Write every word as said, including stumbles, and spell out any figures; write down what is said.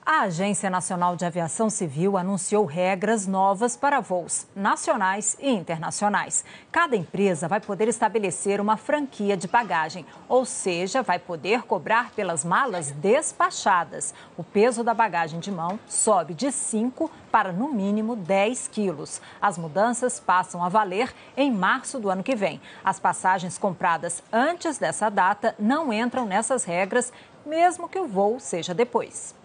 A Agência Nacional de Aviação Civil anunciou regras novas para voos nacionais e internacionais. Cada empresa vai poder estabelecer uma franquia de bagagem, ou seja, vai poder cobrar pelas malas despachadas. O peso da bagagem de mão sobe de cinco para, no mínimo, dez quilos. As mudanças passam a valer em março do ano que vem. As passagens compradas antes dessa data não entram nessas regras, mesmo que o voo seja depois.